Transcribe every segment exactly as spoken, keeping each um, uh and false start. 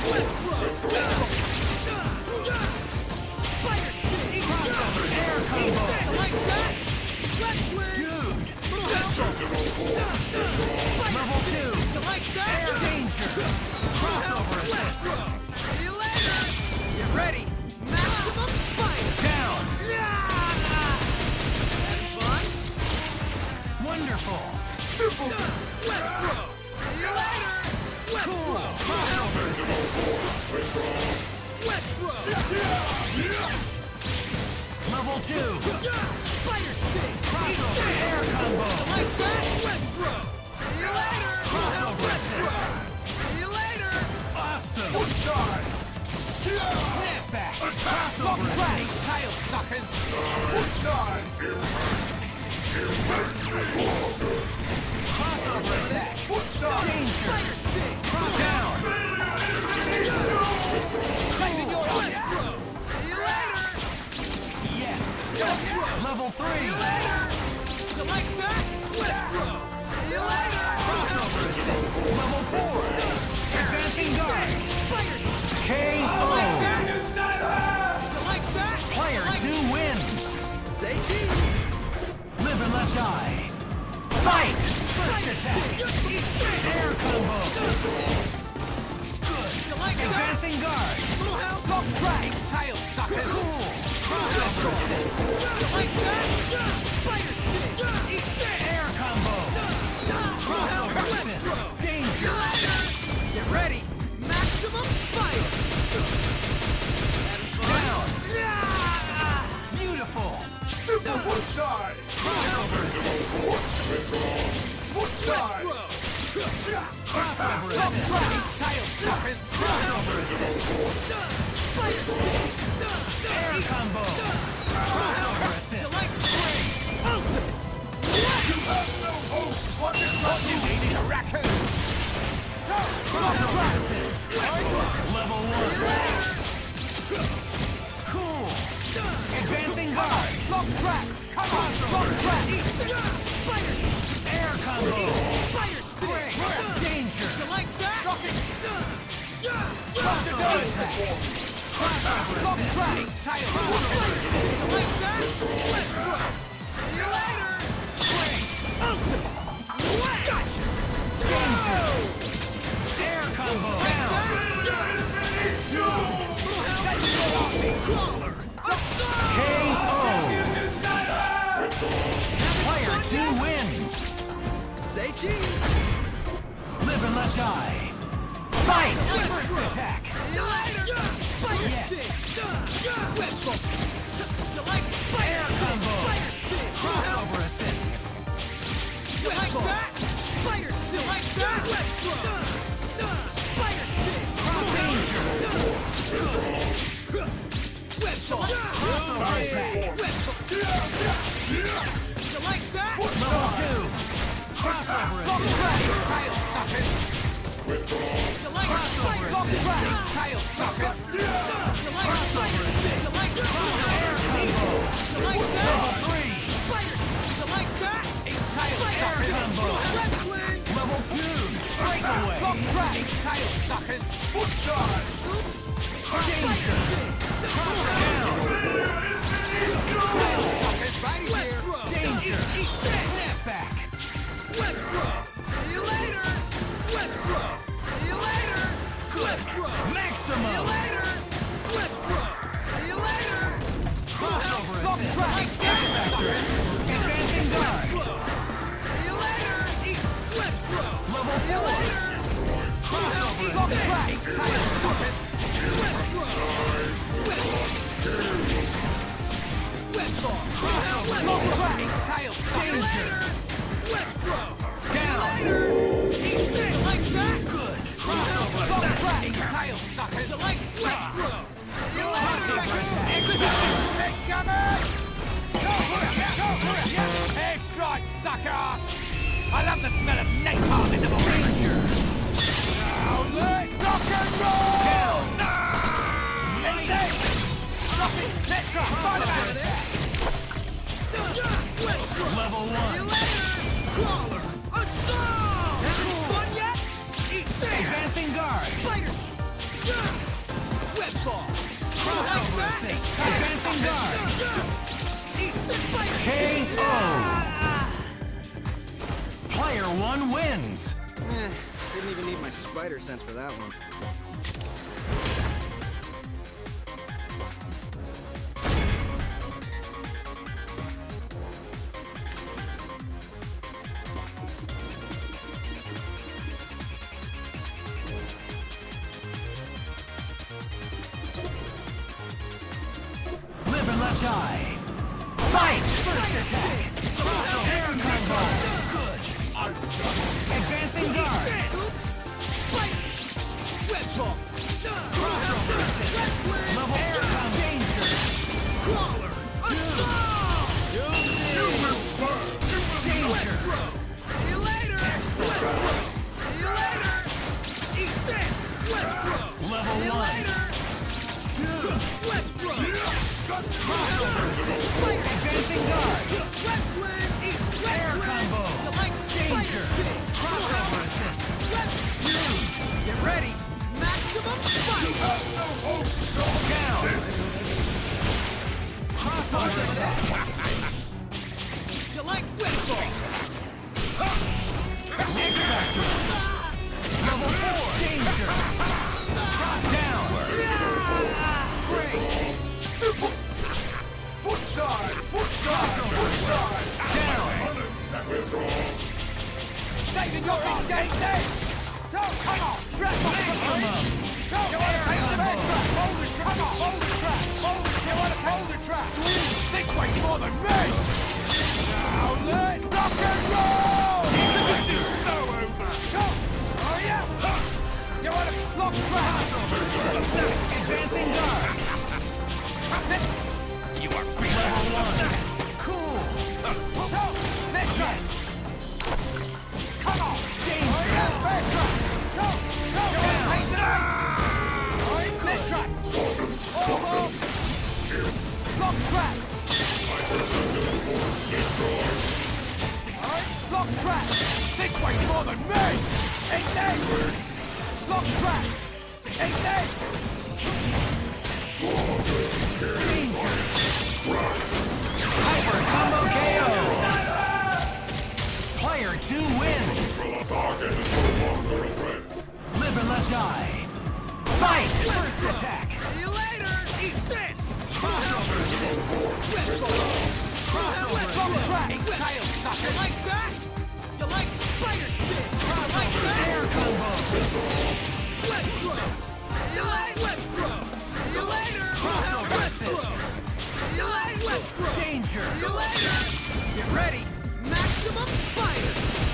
Spider stick! Crossover! Air combo! Like that! Left wing! Dude! Level two! Like that! Air danger! Crossover assist! See you later! Get ready! Maximum spider! Down! Having fun? Wonderful! Left throw! See you later! Left throw! Crossover assist! Left throw! Level two! Spider stick! Crossover air combo! Like that! Left throw! See you later! Crossover assist! See you later! Awesome! Start! Snap back! Crossover assist! Tail suckers! Start! Crossover attack! Danger! Spider stick! Down! Saving your life! See you later! Yes! Level three! See you later! You like that? Left throw! See you later! Crossover assist! Level four! Advancing guard! Spider! K O! You like that? You like that? Player like two wins! Say cheese! Live and let die! Fight! First attack! Air combo! Good! You like Advancing that? Guard! Little help! Don't try! Tail suckers! Cool! Crossover assist! You like that? Spider stick! Air combo! Crossover assist! Danger! Get ready! Maximum spider! Down! Beautiful! Foot side! Crossover assist! Foot side! Crossover assist! Tail suckers! Crossover assist! Spider stick! Air combo! Crossover assist! Ultimate! You have no hope! What is what you need is a raccoon! Crossover assist! Level one! Cool! Advancing guard! Lock track! Come on! Lock track! Spider! Air combo! Spider stick! Danger! You like that? Rocket! Crossover attack! Lock track! Tail! You like that? Let's go! See you later! Ultimate! Gotcha! Danger! Air combo! Down! Crawler! K O! Player two wins! Say cheese! Live and let die! Fight! First attack! See you later! Spider stick! Web book! You like spider stick? Spider stick! Crossover assist! You like that? Spider stick! Like that? Web book! Spider stick! Danger! Web book! Crossover attack! Web book! You like that? Level two! Crossover attack! Tail suckers! You like crossover stick? Tail suckers! You like spider stick? You like air combo? You like that? Level three! Spider! You like that? Tail suckers! Level two! Breakaway! Tail suckers! Foot side! Oops! Danger! Down! Tail suckers! Right here! Danger! Snap back! Left throw! See you later! Left throw! See you later! Left throw! Maximum! See you later! Left throw! See you later! Crossover assist! Suckers! Advancing guard! See you later! Left throw! Level four! See you later! Crossover assist! Tail suckers! Left throw! Left throw! Crossover! Tail suckers! Left throw! Down! You like that? Good! Crossover! Tail suckers! You like left throw! You like Take cover! Go for it! Go for it! Airstrike, suckers! I love the smell of napalm in the morning! Now let rock and roll! Down! Meditate! Stop it! Let's go! Fight about it! Level one! See you later! Crawler! Assault! Having fun yet? Eat that! Advancing guard! Spider! one wins. Eh, didn't even need my spider sense for that one. Live and let die. Fight! First attack. Air combo. Good. Advancing guard. Oops! Spike! Web ball! Level air combo. Danger. Crawler! Assault! Danger. See you later! See you later! Eat this! Web throw! Level See you one. later! Web throw! Advancing guard. Web swing! Eat web Air swing! combo. You like spider Danger. stick! Crossover assist. Web Get ready! Maximum spike! Down. Crossover attack. You like web ball! X-Factor. Level four. Danger. Drop down. Great. Foot side! Foot side! Foot side! Down. Saving your escape there! Go, come on! Trap on! Mix 'em up. Go! You want to face the man trap! Hold the trap! Come on, hold the trap! Hold the trap! You want to hold the trap! Six weighs more than me! Now let rock and roll! This is so over! Go! Hurry up! You want to block trap! Advancing guard. You are free! Level one. Cool. Go! Next trap! Come on! Danger. Hurry up! Back trap! Go! Go! You want to face it out? Alright, next trap! Over! Block trap! Alright, block trap! Six weighs more than me! Eight days! Block trap! Eight days! Hyper combo K O. Player two wins. Live and let die. Fight! First attack. See you later! Eat this! Crossover assist. Web ball! Crossover Web ball assist. trap! Tail sucker! You like that? You like spider stick? You like that? Air combo. Web throw! See you later! Web throw! See you later! Crossover Web assist. throw! See you later! Web throw! Danger. See you later! Get ready! Maximum spider!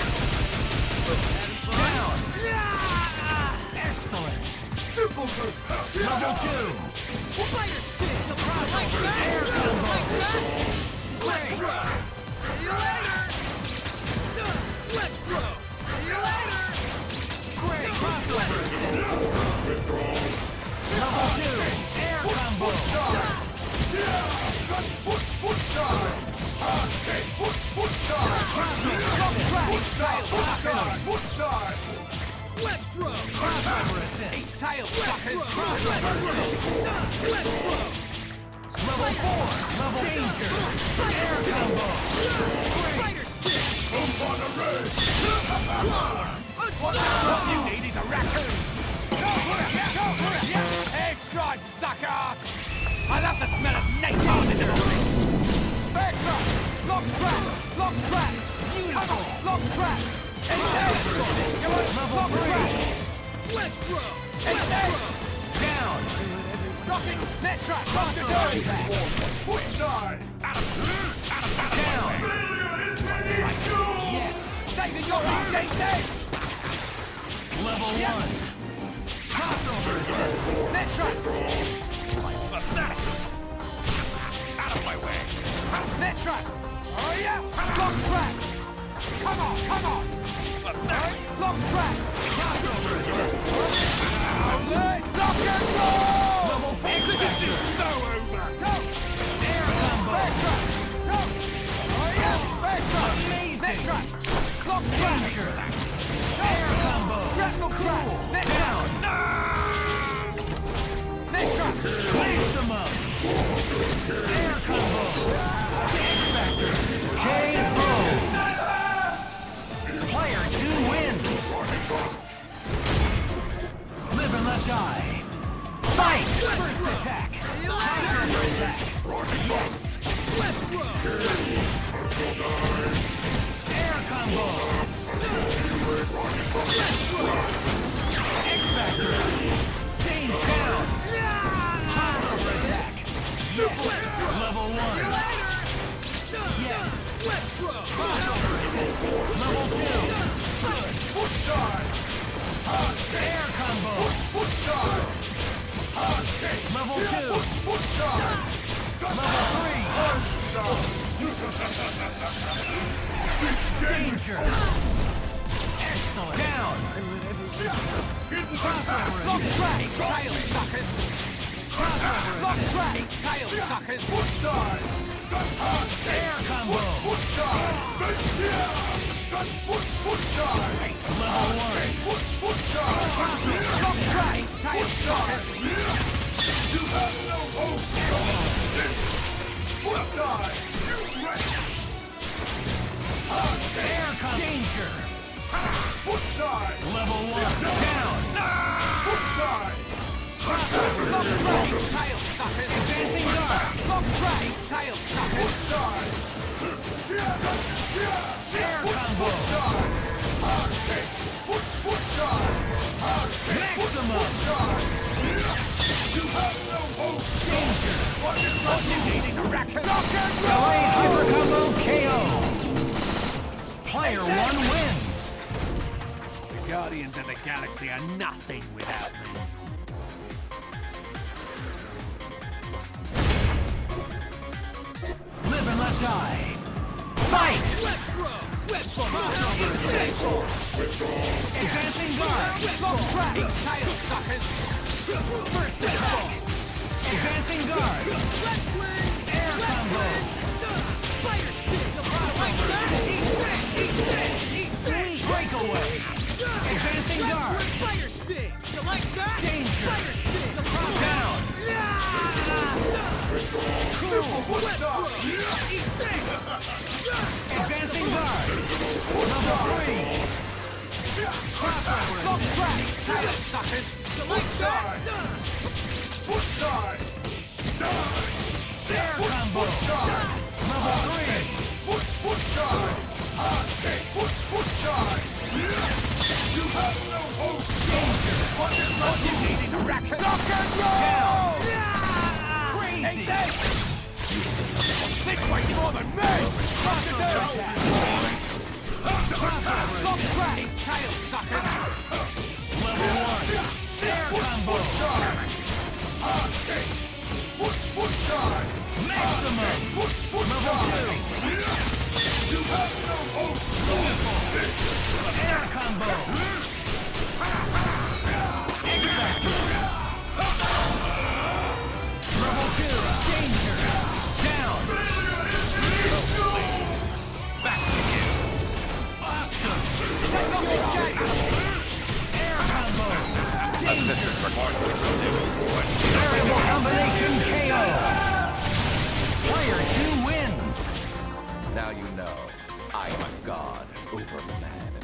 Down. Yeah! Excellent. Level two. Spider stick! You like that? Air You combo. like that? Web Great. throw! See you later! Web throw! See you later! Great. Crossover assist. Level two. Air combo. Foot, foot side! Okay, foot, foot side! Foot side! Foot side! Foot side! Web throw! Crossover assist. Tail suckers! Web throw! Web throw! Level four. Level danger. Air combo. Spider stick! Jump on the race! What you need is a raccoon! Go for it! Go for it! Airstrike, suckers! I love the smell of napalm in the morning! Bear trap! Lock trap! Lock trap! Beautiful! Lock trap! Eight days! You want Level lock three. trap! Web throw! Eight days! Down. Locking! Net trap! Lock the door! Foot side! Down. Yes! Saving your ass! Eight days! Level one. Crossover assist. Net trap! Out of my way! Net trap! Hurry up! Lock trap! Come on, come on! Alright, lock trap! Crossover assist. Alert! Lock and roll! Level four. Exhibition so over! Go! Air combo. Bear trap! Go! Hurry up! Bear trap! Amazing. Net trap! Lock trap! Danger. Air combo. Shrapnel trap! Net trap! Net trap! Mix them up. Air combo. X-Factor. K O. Player two Let's eye. Fight! First attack. Counter attack. Yes. Air combo. X-Factor. Change down. Counter attack. Yes. Level one. Yes. Level two. Push guard. Air combo. Push guard. Level two. Push guard. Level three. Danger. Excellent. Down. Crossover. Lock track. Tail suckers. Crossover. Lock track. Tail suckers. Push guard. Air combo. Push guard. Push, push guard. Level one. Push, push guard. Lock track. Tail suckers. You have no hope. Push guard. You ready? Air combo. Danger. Push guard. Level one. Down. Push guard. Lock track. Tail suckers. Advancing guard. Lock track. Tail suckers. Push guard. Air combo. Push, push guard. Maximum. You have no hope. Danger. Needing a racket. Delayed hyper combo K O. Player one wins. The Guardians of the Galaxy are nothing without me. Live and let die. Fight! Advancing guard. Lock track. Tail suckers. First attack. Advancing guard. Air combo. Spider stick. Like that. Eat that. Eat that. Eat that. Breakaway. Advancing guard. Spider stick. You like that? Danger. Spider stick. Down. Cool. Eat that. Advancing guard. Level three. Crossover. Lock track. Tail suckers. You like that? Push guard. Air combo. Level three. Push, push guard. Push, push guard. You have no hope. Needing a racket. Down. Crazy. Think way more than me. Crossover attack. Crossover. Lock track. Tail suckers. Level one. Air combo. Push, push guard. Maximum. Push, push Level guard. two. You have no hope. Air combo. X-Factor. Level two. Danger. Down. Back to you. Awesome. Air combo. Danger. Variable combination K O. Player two wins. Now you know I am a god over man